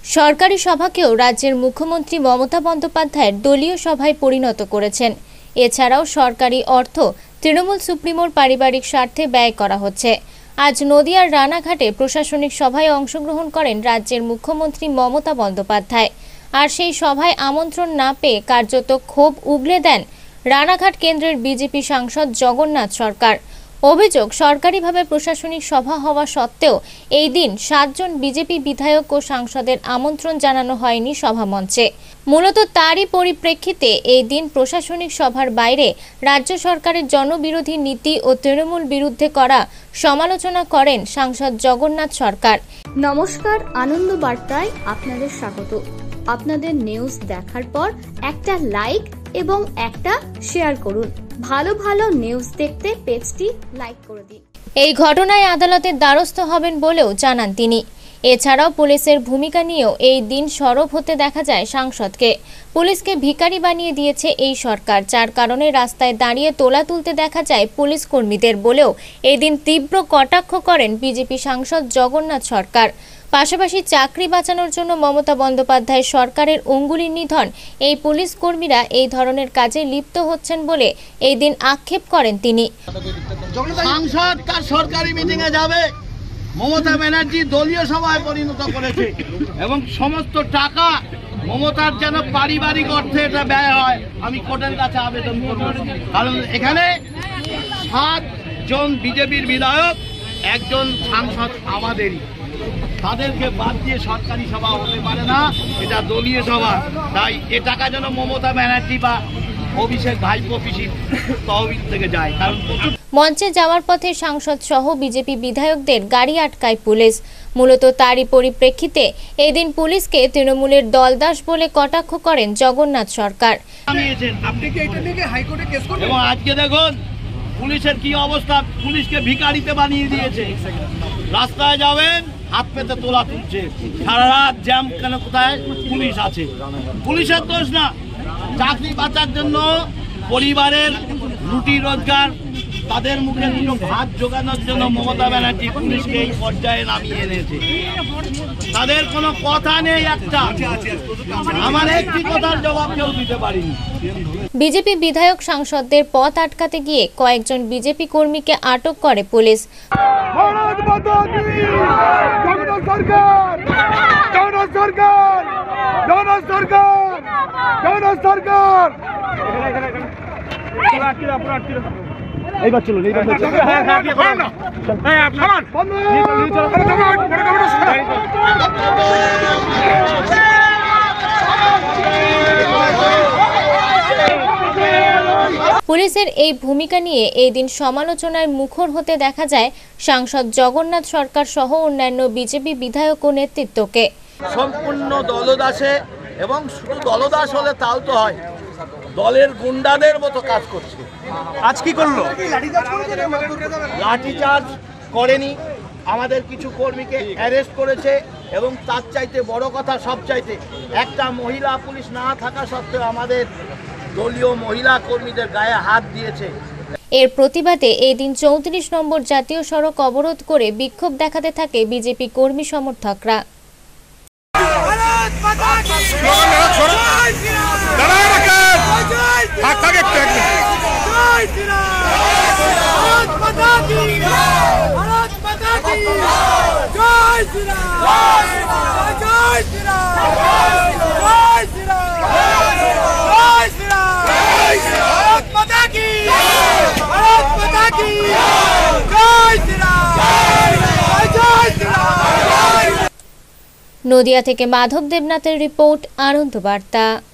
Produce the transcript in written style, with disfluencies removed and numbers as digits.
সরকারি সভাকেও রাজ্যের মুখ্যমন্ত্রী মমতা বন্দ্যোপাধ্যায়ের দলীয় সভায় পরিণত করেছেন। এছাড়াও সরকারি অর্থ তৃণমূল সুপ্রিমোর পারিবারিক স্বার্থে ব্যয় করা হচ্ছে। আজ নদিয়ার রানাঘাটে প্রশাসনিক সভায় অংশগ্রহণ করেন রাজ্যের মুখ্যমন্ত্রী মমতা বন্দ্যোপাধ্যায়। আর সেই সভায় আমন্ত্রণ না পেয়ে কার্যত ক্ষোভ উগরে দেন রানাঘাট কেন্দ্রের বিজেপি সাংসদ জগন্নাথ সরকার। অভিযোগ, সরকারিভাবে প্রশাসনিক সভা হওয়া সত্ত্বেও এই দিন 7 জন বিজেপি বিধায়ক ও সাংসদের আমন্ত্রণ জানানো হয়নি সভামঞ্চে। মূলত তারই পরিপ্রেক্ষিতে এই দিন প্রশাসনিক সভার বাইরে রাজ্য সরকারের জনবিরোধী নীতি ও তৃণমূল বিরুদ্ধে করা সমালোচনা করেন সাংসদ জগন্নাথ সরকার। নমস্কার, আনন্দ বার্তায় আপনাদের স্বাগত। আপনাদের নিউজ দেখার পর একটা লাইক এবং একটা শেয়ার করুন। ভালো ভালো নিউজ দেখতে পেজটি লাইক করে দিন। এই ঘটনায় আদালতের দ্বারস্থ হবেন বলেও জানান তিনি। এছাড়াও পুলিশের ভূমিকা নিয়েও এই দিন সরব হতে দেখা যায় সাংসদকে। পুলিশকে ভিখারি বানিয়ে দিয়েছে এই সরকার, যার কারণে রাস্তায় দাঁড়িয়ে তোলা তুলতে দেখা যায় পুলিশ কর্মীদের বলেও এই দিন তীব্র কটাক্ষ করেন বিজেপি সাংসদ জগন্নাথ সরকার। পাশাপাশি চাকরি বাঁচানোর জন্য মমতা বন্দ্যোপাধ্যায় সরকারের অঙ্গুলির নিধন এই পুলিশ কর্মীরা এই ধরনের কাজে লিপ্ত হচ্ছেন বলে এই দিন আক্ষেপ করেন তিনি। সাংসদ কার সরকারি মিটিং এ যাবে, মমতা ব্যানার্জি দলীয় সভায় পরিণত করেছে এবং সমস্ত টাকা মমতার যেন পারিবারিক অর্থে এটা ব্যয় হয়। আমি কোর্টের কাছে আবেদন করব, কারণ এখানে 7 জন বিজেপির বিধায়ক, 1 জন সাংসদ আমাদেরই। তাদেরকে বাদ দিয়ে সরকারি সভা হতে পারে না, এটা দলীয় সভা। তাই এ টাকা যেন মমতা ব্যানার্জি বা অভিষেক ভাইপো পিসির তহবিল থেকে যায়। কারণ মঞ্চে যাওয়ার পথে সাংসদ সহ বিজেপি বিধায়কদের গাড়ি আটকায় পুলিশ। মূলত তারই পরিপ্রেক্ষিতে এদিন পুলিশকে তৃণমূলের দলদাস বলে কটাক্ষ করেন জগন্নাথ সরকার। এবং আজকে দেখুন পুলিশের কি অবস্থা, পুলিশকে ভিখারিতে বানিয়ে দিয়েছে। রাস্তায় যাবেন, হাত পেতে তোলা তুলছে, সারা রাত জ্যাম কেন, কোথায় পুলিশ আছে? পুলিশের দোষ না, চাকরি বাঁচার জন্য পরিবারের রুটি রোজগার, তাদের মুখে দুটো ভাত জোগানোর জন্য মমতা ব্যানার্জি পুলিশকে এই পর্যায়ে নামিয়ে এনেছে। তাদের কোনো কথা নেই, একটা আমার একটি কথার জবাব কেউ দিতে পারেনি। বিজেপি বিধায়ক সাংসদদের পথ আটকাতে গিয়ে কয়েকজন বিজেপি কর্মীকে আটক করে পুলিশ। এইবার চলুন, পুলিশের এই ভূমিকা নিয়ে এই দিন সমালোচনার মুখর হতে দেখা যায় সাংসদ জগন্নাথ সরকার সহ অন্যান্য বিজেপি বিধায়ক ও নেতৃত্বকে। সম্পূর্ণ দলদাসে, এবং শুধু দলদাস হলে তাও তো হয়, দলের গুন্ডাদের মতো কাজ করছে। আজ কি করলো? লাঠিচার্জ করেনি, আমাদের কিছু কর্মীকে অ্যারেস্ট করেছে, এবং তার চাইতে বড় কথা, সব চাইতে একটা মহিলা পুলিশ না থাকা সত্ত্বেও আমাদের দলীয় মহিলা কর্মীদের গায়ে হাত দিয়েছে। এর প্রতিবাদে এই দিন 34 নম্বর জাতীয় সড়ক অবরোধ করে বিক্ষোভ দেখাতে থাকে বিজেপি কর্মী সমর্থকরা। নদিয়া থেকে মাধব দেবনাথের রিপোর্ট, আনন্দ বার্তা।